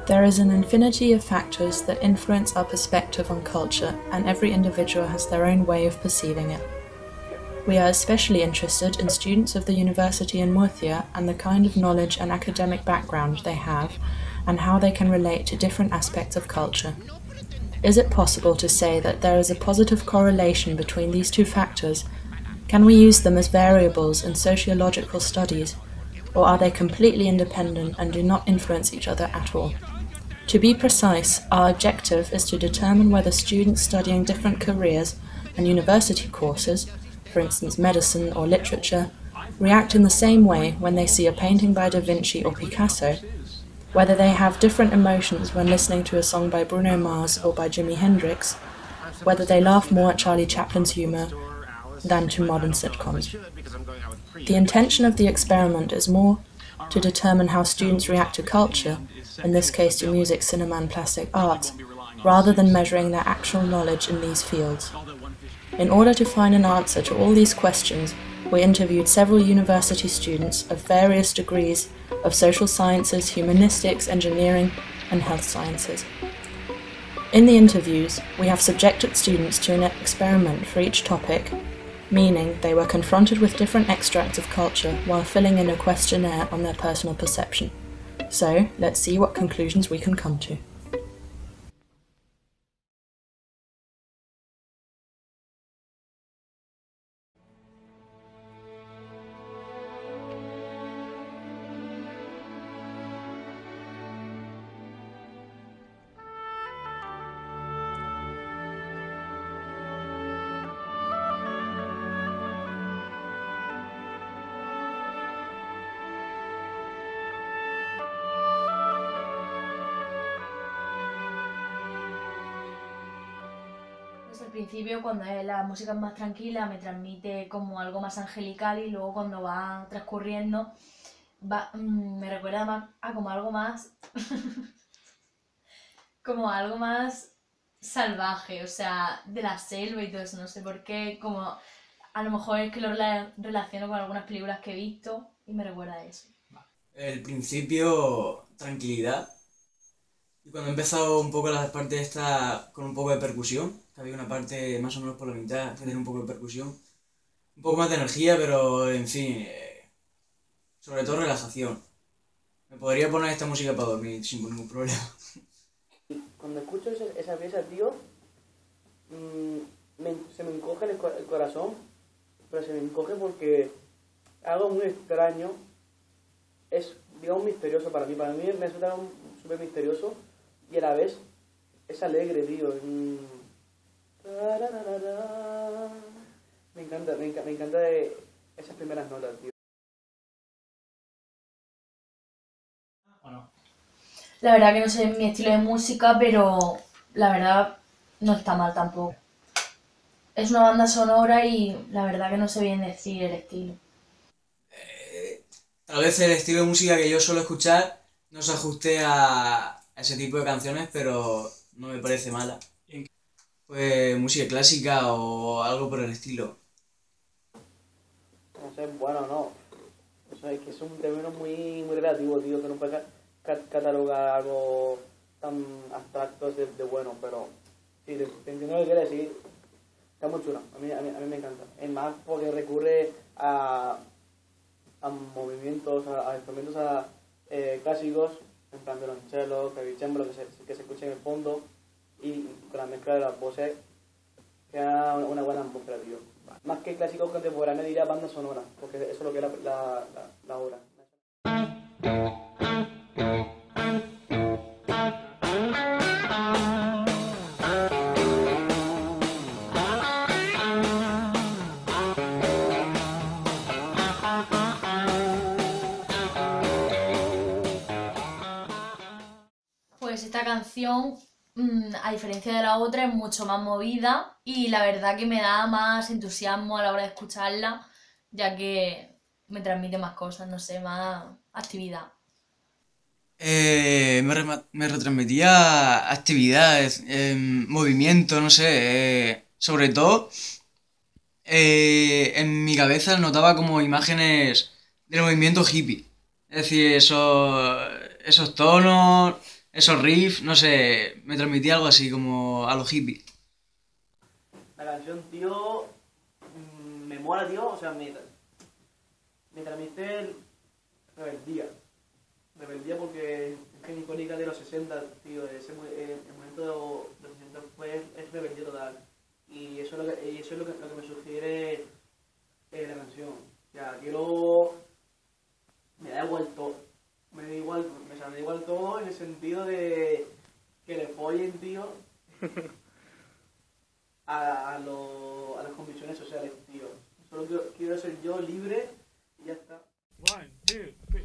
There is an infinity of factors that influence our perspective on culture, and every individual has their own way of perceiving it. We are especially interested in students of the university in Murcia and the kind of knowledge and academic background they have, and how they can relate to different aspects of culture. Is it possible to say that there is a positive correlation between these two factors? Can we use them as variables in sociological studies, or are they completely independent and do not influence each other at all? To be precise, our objective is to determine whether students studying different careers and university courses, for instance medicine or literature, react in the same way when they see a painting by Da Vinci or Picasso, whether they have different emotions when listening to a song by Bruno Mars or by Jimi Hendrix, whether they laugh more at Charlie Chaplin's humour than to modern sitcoms. The intention of the experiment is more to determine how students react to culture, in this case to music, cinema and plastic arts, rather than measuring their actual knowledge in these fields. In order to find an answer to all these questions, we interviewed several university students of various degrees of social sciences, humanistics, engineering and health sciences. In the interviews, we have subjected students to an experiment for each topic, meaning they were confronted with different extracts of culture while filling in a questionnaire on their personal perception. So, let's see what conclusions we can come to. Al principio, cuando la música es más tranquila, me transmite como algo más angelical, y luego cuando va transcurriendo me recuerda más a como algo más como algo más salvaje, o sea, de la selva y todo eso, no sé por qué, como a lo mejor es que lo relaciono con algunas películas que he visto y me recuerda a eso. El principio, tranquilidad. Y cuando he empezado un poco la parte esta con un poco de percusión, que había una parte más o menos por la mitad que tenía un poco de percusión, un poco más de energía, pero en fin, sobre todo relajación. Me podría poner esta música para dormir sin ningún problema. Cuando escucho esa pieza, tío, se me encoge el corazón, pero se me encoge porque algo muy extraño, es, digamos, misterioso para mí. Para mí me resulta súper misterioso y a la vez es alegre, tío. Me encanta esas primeras notas, tío. La verdad que no sé mi estilo de música, pero la verdad no está mal tampoco. Es una banda sonora y la verdad que no sé bien decir el estilo. Tal vez el estilo de música que yo suelo escuchar no se ajuste a ese tipo de canciones, pero no me parece mala. Pues música clásica o algo por el estilo. No sé, bueno, no. O sea, es que es un término muy relativo, tío, que no puede catalogar algo tan abstracto de bueno, pero sí, te entiendo lo que quieres decir. Está muy chulo, a mí me encanta. Es más porque recurre a movimientos, a instrumentos clásicos, en plan violonchelo, clavicembalo, que se escucha en el fondo, y con la mezcla de las voces queda una buena atmósfera, tío. Más que clásico contemporáneo diría banda sonora, porque eso es lo que es la obra. Pues esta canción, a diferencia de la otra, es mucho más movida y la verdad que me da más entusiasmo a la hora de escucharla, ya que me transmite más cosas, no sé, más actividad. Me retransmitía actividades, movimiento, no sé, sobre todo en mi cabeza notaba como imágenes del movimiento hippie. Es decir, esos tonos, esos riffs, no sé, me transmitía algo así como a los hippies. La canción, tío, me mola, tío, o sea, me transmite rebeldía. Rebeldía porque es que es icónica de los 60, tío, el momento de los 60 es rebeldía total. Y eso es lo que me sugiere la canción. O sea, me da igual todo. Me da igual todo en el sentido de que le follen, tío, a las convicciones sociales, tío. Solo quiero ser yo libre y ya está. 1, 2, 3.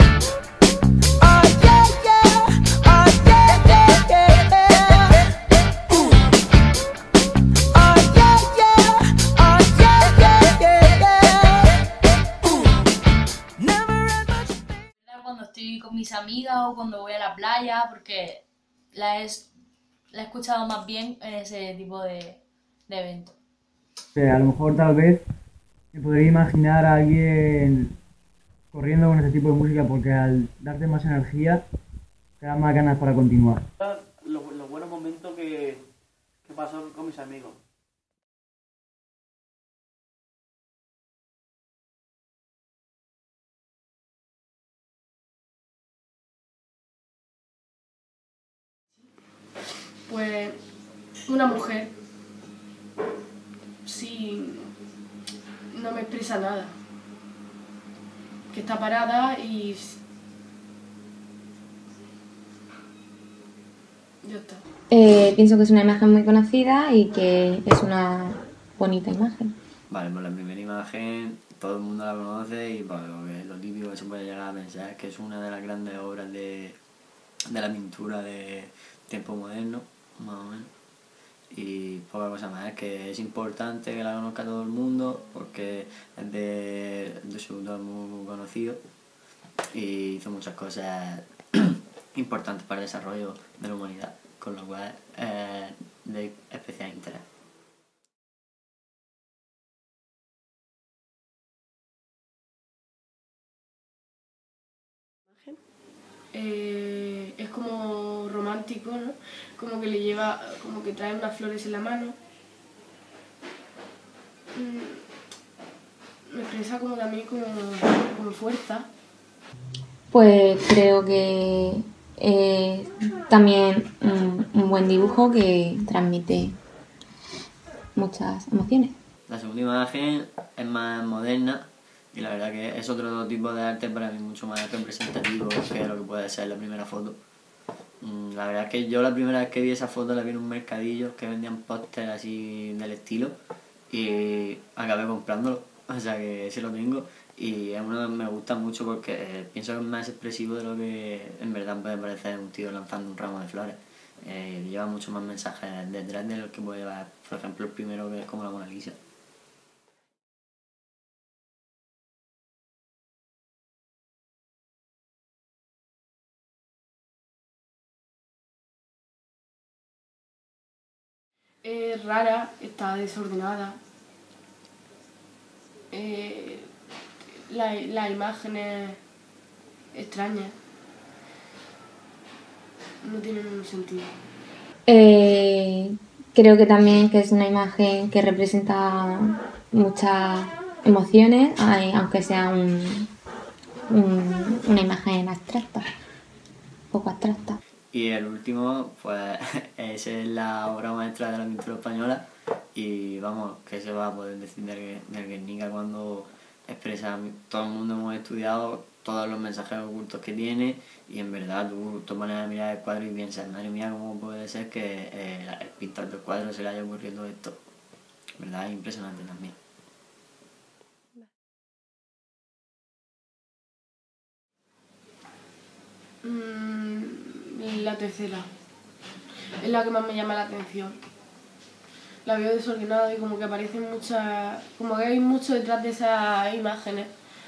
Cuando estoy con mis amigas o cuando voy a la playa, porque la he escuchado más bien en ese tipo de eventos. A lo mejor tal vez me podría imaginar a alguien corriendo con ese tipo de música porque al darte más energía te da más ganas para continuar. Los buenos momentos que paso con mis amigos. Pues una mujer no me expresa nada, que está parada y ya está. Pienso que es una imagen muy conocida y que es una bonita imagen. Vale, pues la primera imagen todo el mundo la conoce y pues, lo típico que se puede llegar a pensar es que es una de las grandes obras de la pintura de tiempo moderno, más o menos. Y poca cosa más, es que es importante que la conozca todo el mundo porque es de su autor muy conocido y hizo muchas cosas importantes para el desarrollo de la humanidad, con lo cual es de especial interés. Es como romántico, ¿no? Como que le lleva, como que trae unas flores en la mano. Me expresa como también como fuerza. Pues creo que es también un buen dibujo que transmite muchas emociones. La segunda imagen es más moderna y la verdad que es otro tipo de arte para mí mucho más representativo que lo que puede ser la primera foto. La verdad es que yo la primera vez que vi esa foto la vi en un mercadillo que vendían pósteres así del estilo y acabé comprándolo, o sea que sí lo tengo y es uno que me gusta mucho porque pienso que es más expresivo de lo que en verdad puede parecer un tío lanzando un ramo de flores. Lleva mucho más mensajes detrás de lo que puede llevar, por ejemplo, el primero que es como la Mona Lisa. Es rara, está desordenada. La imagen es extraña. No tiene ningún sentido. Creo que también que es una imagen que representa muchas emociones, aunque sea una imagen abstracta, poco abstracta. Y el último, pues es la obra maestra de la pintura española y vamos, que se va a poder decir del Guernica cuando expresa, todo el mundo hemos estudiado todos los mensajes ocultos que tiene y en verdad tú te pones a mirar el cuadro y piensas, madre mía, ¿cómo puede ser que el pintor del cuadro se le haya ocurrido esto? En verdad es impresionante también. La tercera es la que más me llama la atención. La veo desordenada y como que aparecen como que hay mucho detrás de esas imágenes.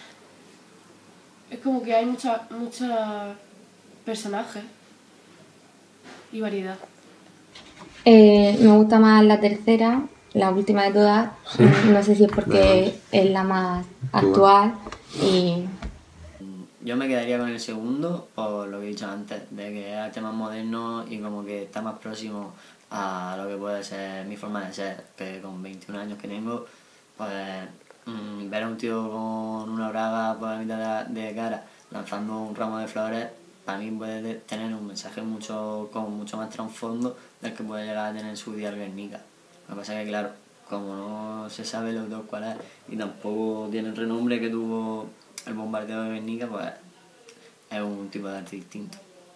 Es como que hay muchos personajes y variedad. Me gusta más la tercera, la última de todas. No sé si es porque es la más actual y... yo me quedaría con el segundo, por lo que he dicho antes, de que es arte más moderno y como que está más próximo a lo que puede ser mi forma de ser, que con 21 años que tengo, pues ver a un tío con una braga por la mitad de cara lanzando un ramo de flores, para mí puede tener un mensaje con mucho más trasfondo del que puede llegar a tener su día el Guernica. Lo que pasa es que, claro, como no se sabe el autor cuál es y tampoco tiene el renombre que tuvo el bombardeo de Guernica, pues es un tipo de arte distinto.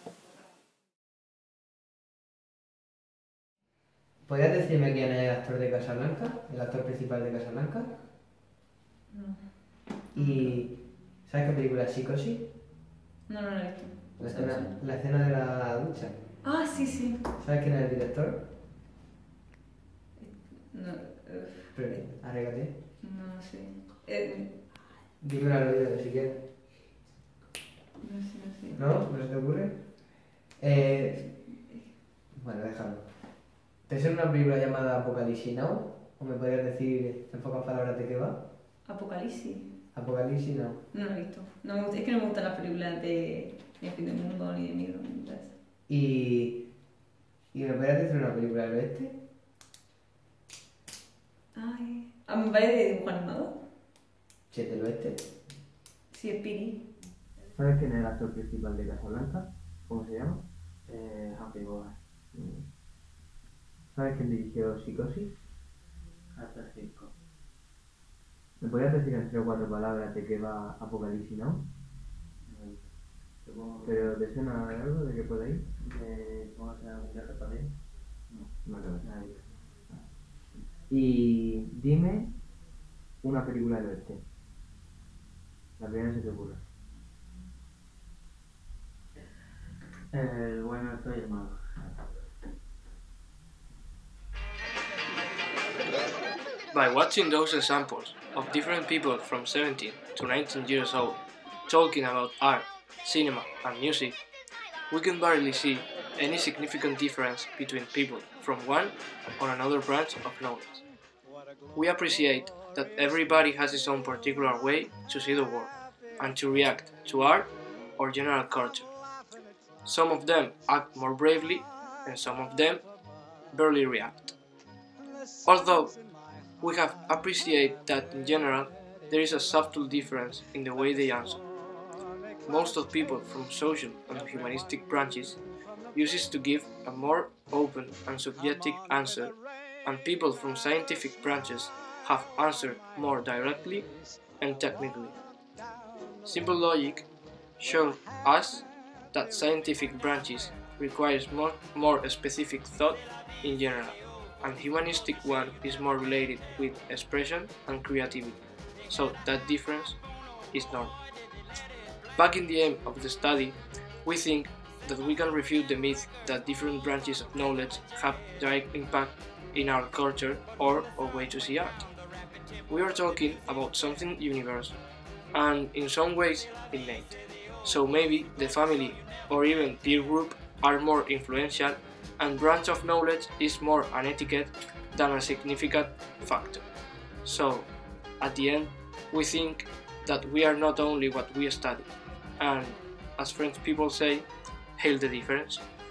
¿Podrías decirme quién es el actor de Casablanca? ¿El actor principal de Casablanca? No. ¿Y sabes qué película es Psicosis? No, no lo he visto. La escena de la ducha. Ah, sí, sí. ¿Sabes quién es el director? No, Arréglate. no sé. Dime una realidad si quieres. No sé. ¿No? ¿No se te ocurre? Bueno, déjalo. ¿Te suena una película llamada Apocalipsis Now? ¿O me podrías decir en pocas palabras de qué va? Apocalipsis. Apocalipsis Now. No lo he visto. No me gusta, es que no me gustan las películas de fin del mundo, ni de miedo, ni de eso. ¿Y me podrías decir una película del oeste? Ay. Me parece de dibujo animado. Sí, del oeste. Sí, es Piri. ¿Sabes quién es el actor principal de Casablanca? ¿Cómo se llama? Humphrey Bogart. ¿Sabes quién dirigió Psicosis? Arthur Hitchcock. ¿Me podrías decir en 3 o 4 palabras de qué va Apocalipsis Now? ¿Pero te suena de algo de qué puede ir? ¿Cómo se llama? ¿Un viaje para mí? No creo que nadie. Y dime una película del oeste. La primera que se te ocurre. El bueno, el feo y el malo. By watching those examples of different people from 17 to 19 years old talking about art, cinema and music, we can barely see any significant difference between people from one or another branch of knowledge. We appreciate that everybody has his own particular way to see the world and to react to art or general culture. Some of them act more bravely and some of them barely react. Although we have appreciated that in general there is a subtle difference in the way they answer. Most of people from social and humanistic branches uses to give a more open and subjective answer, and people from scientific branches have answered more directly and technically. Simple logic shows us that scientific branches requires more specific thought in general, and humanistic one is more related with expression and creativity, so that difference is normal. Back in the aim of the study, we think that we can refute the myth that different branches of knowledge have direct impact in our culture or our way to see art. We are talking about something universal, and in some ways innate. So maybe the family or even peer group are more influential, and branch of knowledge is more an etiquette than a significant factor. So, at the end, we think that we are not only what we study, and as French people say, hail the difference.